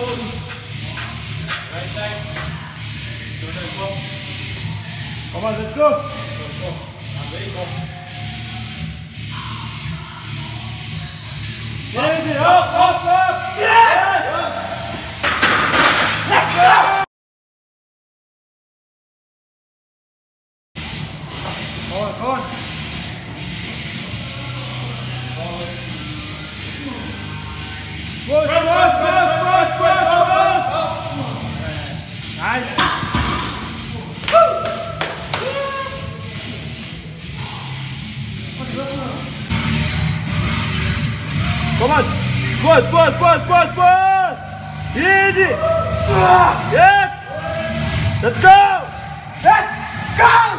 Come on, let's go. Easy, up. Yes! Let's go! Come on. Push. Nice. Come on. Good. Easy. Yes. Let's go. Let's go.